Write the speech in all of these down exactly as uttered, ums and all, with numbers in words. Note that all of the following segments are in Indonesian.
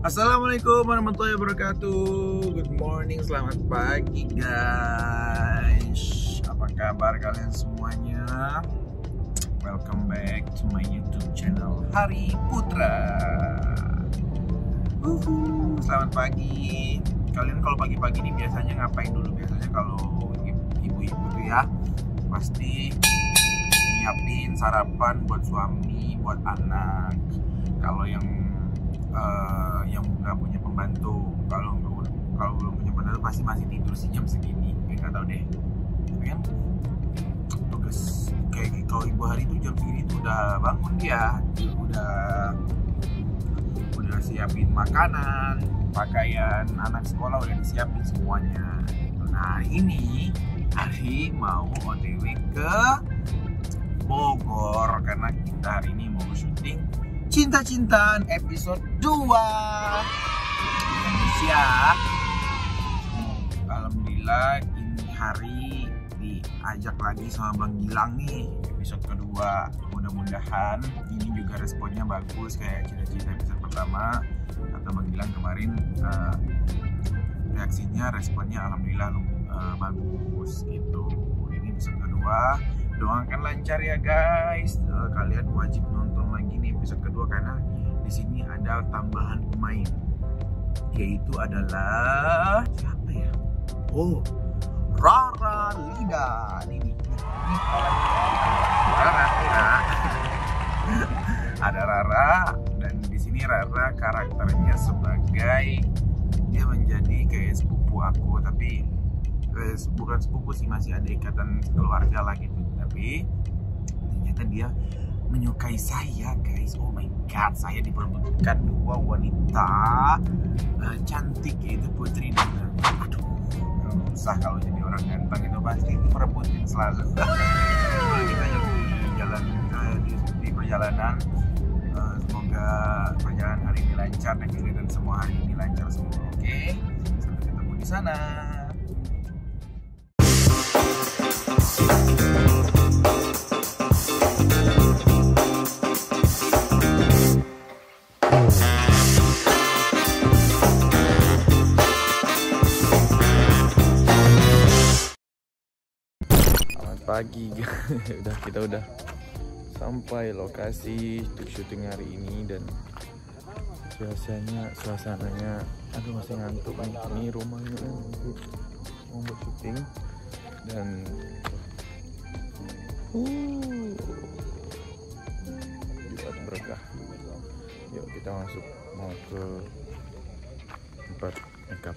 Assalamualaikum warahmatullahi wabarakatuh. Good morning, selamat pagi guys. Apa kabar kalian semuanya? Welcome back to my YouTube channel Hari Putra. Uhuh, selamat pagi. Kalian kalau pagi-pagi ini biasanya ngapain dulu? Biasanya kalau ibu-ibu tuh ya pasti nyiapin sarapan buat suami, buat anak. Kalau yang Uh, yang nggak punya pembantu, kalau kalau belum punya pembantu pasti masih tidur sih jam segini, kayak nggak tahu deh, tapi kan tugas kayak kalau ibu hari itu jam segini tuh udah bangun dia, udah udah siapin makanan, pakaian anak sekolah udah disiapin semuanya. Nah ini hari mau O T W ke Bogor karena kita hari ini mau syuting Cinta-cintaan episode dua Indonesia. Alhamdulillah ini hari diajak lagi sama Bang Gilang nih episode kedua. Mudah-mudahan ini juga responnya bagus kayak Cinta-cinta episode pertama. Kata Bang Gilang kemarin uh, reaksinya, responnya alhamdulillah uh, bagus gitu. Ini episode kedua. Doakan lancar ya guys. Uh, kalian wajib nonton lagi nih episode kedua karena di sini ada tambahan pemain, yaitu adalah siapa ya? Oh, Rara Lida. Ini, ini, ini Rara ya. Ada Rara dan di sini Rara karakternya sebagai dia menjadi kayak sepupu aku, tapi eh, bukan sepupu sih, masih ada ikatan keluarga lah gitu. Tapi ternyata dia menyukai saya guys. Oh my god, saya diperebutkan dua wanita uh, cantik, yaitu Putri dan aduh, susah kalau jadi orang ganteng itu pasti merebutin selalu. Kita yang di jalan uh, di, di perjalanan, uh, semoga perjalanan hari ini lancar dan kegiatan semua hari ini lancar semua. Oke, okay? Sampai ketemu di sana. Pagi udah kita udah sampai lokasi untuk syuting hari ini dan suasananya suasananya aduh masih ngantuk nih. Ini rumahnya nanti mau buat syuting dan uh buat berkah. Yuk kita masuk mau ke tempat makeup.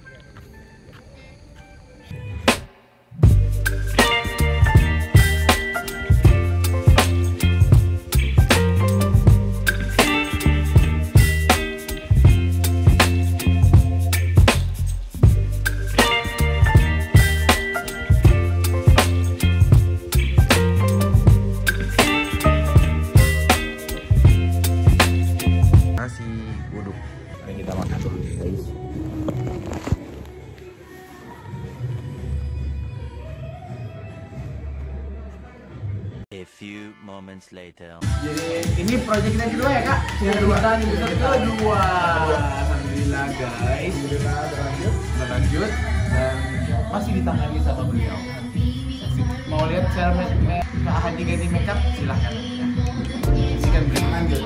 A few moments later. Jadi ini proyek kita kedua ya kak? Yang kedua. Kita kedua. Alhamdulillah guys. Alhamdulillah berlanjut. Berlanjut dan masih ditangani sama beliau. Mau lihat cara Kak Hadi ganti makeup? Silahkan. Saksikan beliau. Lanjut.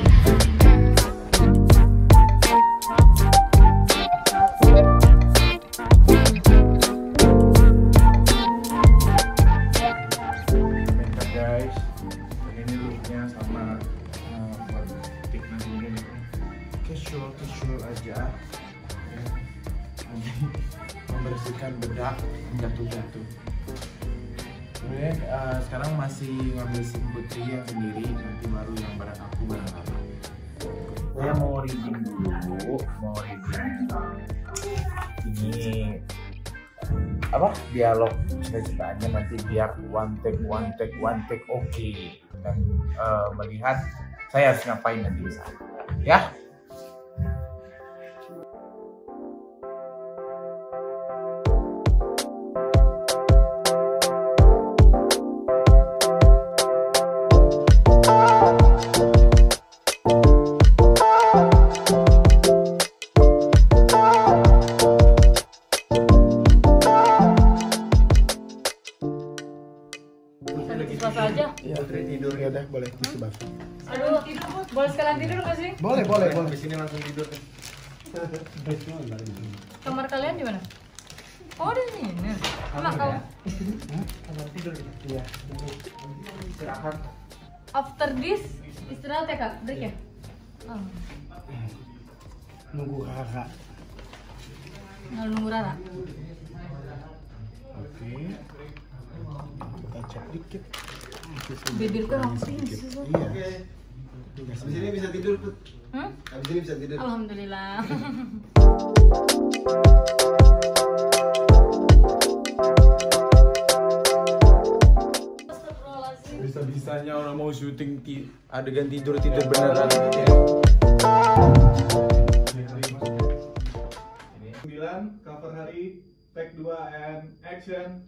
Casual, casual aja ya. Membersihkan bedak jatuh-jatuh. Kemudian uh, sekarang masih ngambil sim Putri yang sendiri, nanti baru yang barang aku barang apa. Saya mau reading dulu, mau reading ini apa dialog ceritaannya nanti biar one take, one take, one take oke okay. Dan uh, melihat saya harus ngapain nanti di sana ya. sini langsung tidur. Kamar kalian di mana? Oh di sini. Emak kamu. Kamar tidur gitu. Iya. Istirahat. After this istirahat ya kak, break ya? Oh. Nunggu kakak. Nggak nunggu Rara. Oke. Kita cek dikit. Bibirku langsing sih. Iya. Habis ini bisa tidur, Put. Hmm? Habis ini bisa tidur. Alhamdulillah. Bisa-bisanya orang mau syuting ti adegan tidur-tidur beneran. sembilan, cover hari, take dua and action.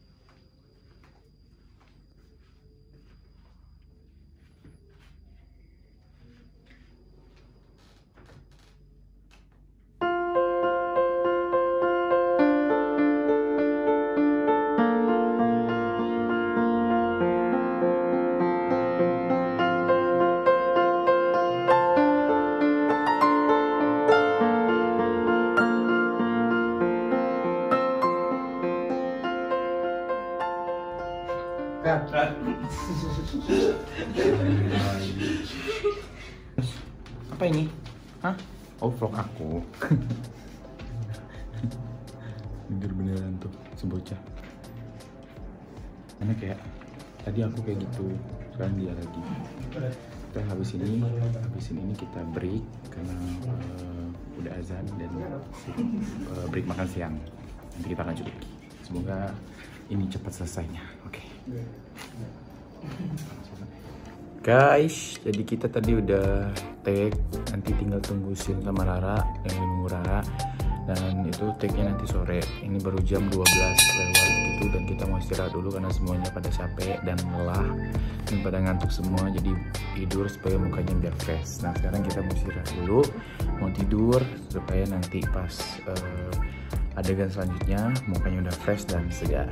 Apa ini? Hah? Oh, vlog aku. Tidur beneran tuh, sebocah. Karena kayak tadi aku kayak gitu, sekarang dia lagi. Kita habis ini, habis ini kita break karena uh, udah azan dan uh, break makan siang. Nanti kita lanjut lagi. Semoga ini cepat selesainya. Oke. Okay. Guys, jadi kita tadi udah take, nanti tinggal tunggu Sin sama Rara, yang nunggu Rara, dan itu take-nya nanti sore. Ini baru jam dua belas lewat gitu, dan kita mau istirahat dulu karena semuanya pada capek dan lelah dan pada ngantuk semua, jadi tidur supaya mukanya biar fresh. Nah sekarang kita mau istirahat dulu, mau tidur supaya nanti pas uh, adegan selanjutnya mukanya udah fresh dan segar.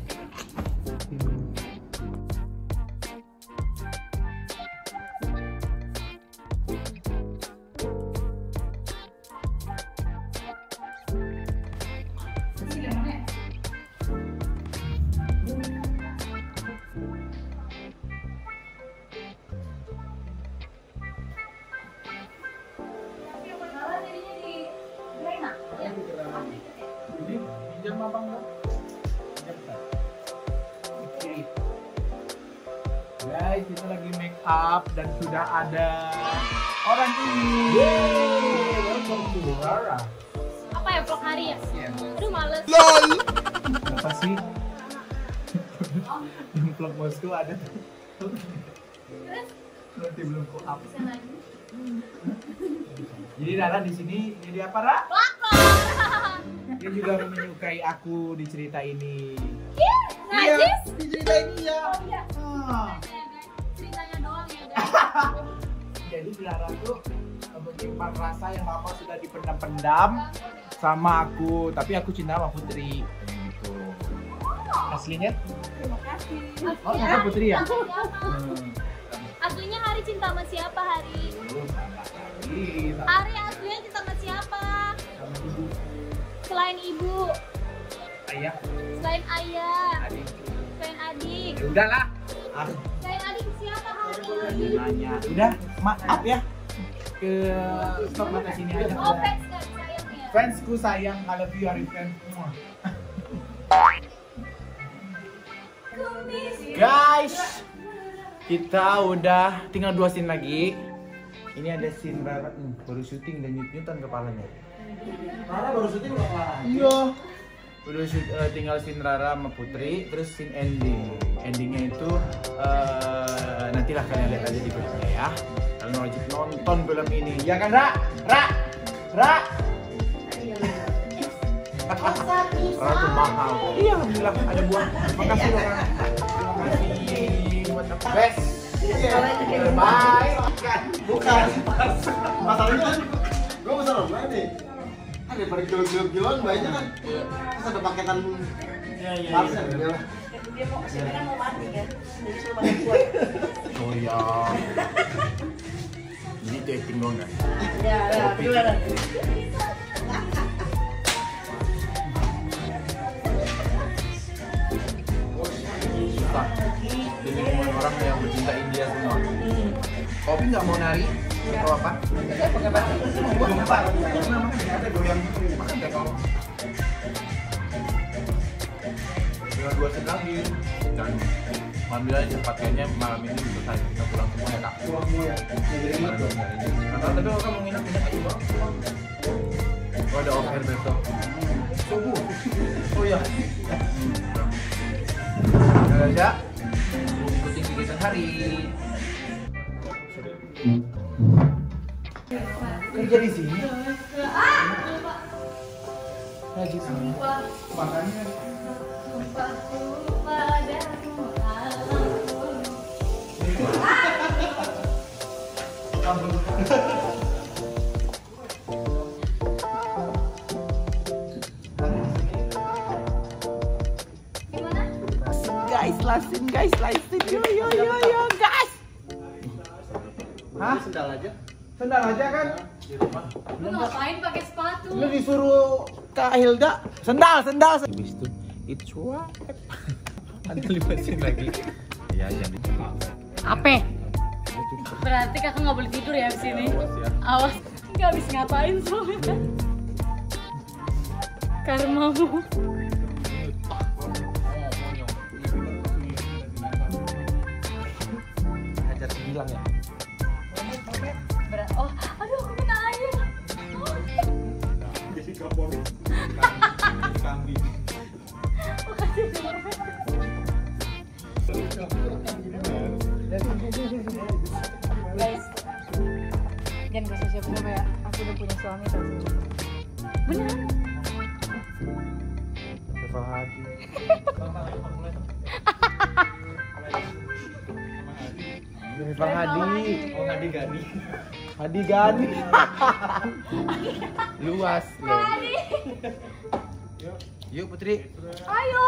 Pinjam apa enggak? Guys, kita lagi make up dan sudah ada orang ini. Welcome to Rara. Apa ya vlog hari ya? Aduh males. Apa sih? Yang vlog bosku ada tuh. Nanti belum ku up. Jadi Rara di sini jadi apa, Ra? Dia juga menyukai aku di cerita ini. Iya, najis. Di cerita ini ya. Oh iya. Ah. Ceritanya doang ya guys. Jadi Rara tuh menyimpan rasa yang lama sudah dipendam-pendam sama aku, tapi aku cinta sama Putri. Gitu. Aslinya? Terima kasih. Oh, sama Putri ya? Hmm. Aslinya Hari cinta sama siapa, Hari? Ih, sama- Hari aslinya cinta sama siapa? sama ibu, Selain ibu, ayah, selain ayah, adik. selain adik. Ya udahlah. Ah, Selain adik siapa, Hari? nanya. Udah, maaf ya. Ke stop mata sini aja. Oh, fans gak sayang ya? Fansku sayang, I love you, Hari friend. Guys, kita udah tinggal dua scene lagi. Ini ada scene Rara, hmm, baru syuting dan nyut-nyutan kepalanya. Rara baru syuting udah kelar. Iya. Udah shoot, uh, tinggal scene Rara sama Putri, terus scene ending. Endingnya itu uh, nantilah kalian lihat aja di filmnya ya. Kalian wajib nonton film ini, ya kan Ra? Ra? Ra? Rara tuh mahal. Iya, alhamdulillah ada buah. Makasih loh Rara. Terima kasih buat the best. Bye. Bukan. Masalahnya kan gue pesan online nih. Kan daripada kilo-kilo-kiloan banyak kan. Terus ada paketan parcel ya. Dia mau kesini kan mau mati kan, jadi suruh makan kuat. Oh iya. Jadi itu acting doang guys. Ya, ya, gimana? Susah. Di lingkungan orang yang bercinta India semua. Kopi nggak mau nari, atau apa? Saya pakai batu. Gempa. Karena makanya ada goyang. Makan deh kalau. Dengan dua sekali dan ambil aja pakainya malam ini selesai kita pulang semua ya kak. Pulang semua ya. Jadi Aduh, Kata tapi kalau kamu nginep nginep aja bang. Oh ada offer besok. subuh. Oh iya. Ada aja. Ikutin kegiatan hari. Kerja di sini. Ngaji sini. Makanya. Guys, lasin guys, lasin yo yo yo yo guys. Hah? Sendal aja. Sendal aja kan? Lu ngapain pakai sepatu? Lu disuruh Kak Hilda sendal, sendal. Habis itu it's what? Nanti lipasin lagi. Ya, jangan. Apa? Berarti kakak nggak boleh tidur ya di sini. Awas, nggak habis ngapain soalnya. Karmamu. Ajar bilang ya. Berat. Oh, aduh, aku kena air. Jadi kapolri. Kambing. Guys, jangan gak usah siapa-siapa ya. Aku udah punya suami tapi beneran. Rival Hadi. Rival Hadi. Oh, Hadi Gani. Hadi Gani. Luas loh. Yuk Putri. Ayo.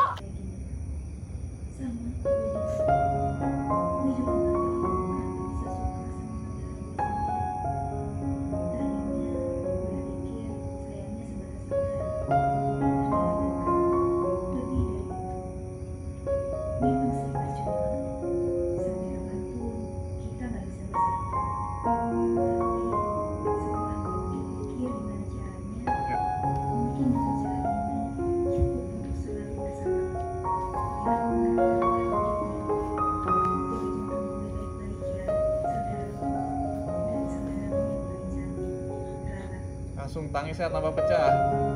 Langsung tangisnya tambah pecah.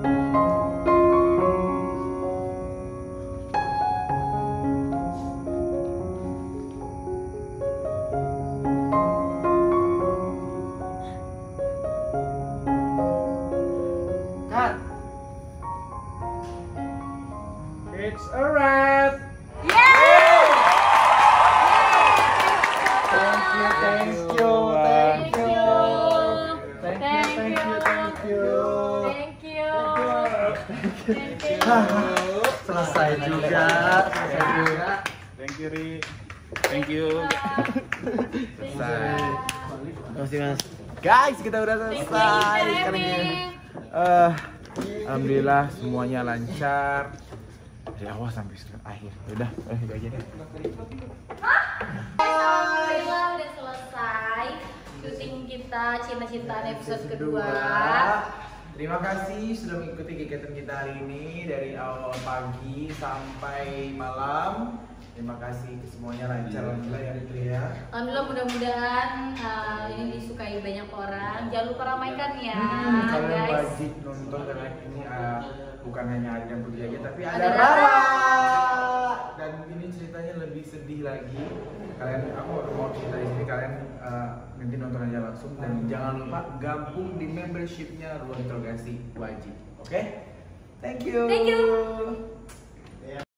Cut. It's a wrap. Thank you, thank you, thank you. Thank you, thank you, thank you. Thank you. Thank you. Selesai juga. Selesai juga. Thank you, Ri. Thank you. Selesai. Terima kasih Mas. Guys, kita udah Thank you, selesai. Mister Sekarang Emi. ini, eh, alhamdulillah semuanya lancar dari awal sampai akhir. Udah, eh itu aja deh. Alhamdulillah udah selesai syuting kita cinta-cintaan episode kedua. Terima kasih sudah mengikuti kegiatan kita hari ini dari awal pagi sampai malam. Terima kasih ke semuanya lancar alhamdulillah ya Ritri ya. Alhamdulillah mudah-mudahan uh, ini disukai banyak orang. Jangan lupa ramaikan ya, Hmm, kalian guys. wajib nonton karena ini uh, bukan hanya Adi dan Putri aja tapi ada, Ada Rara. Rara. Dan ini ceritanya lebih sedih lagi. Kalian aku mau cerita di sini kalian uh, nanti nonton aja langsung dan jangan lupa gabung di membershipnya Ruang Interogasi wajib. Oke? Okay? Thank you. Thank you.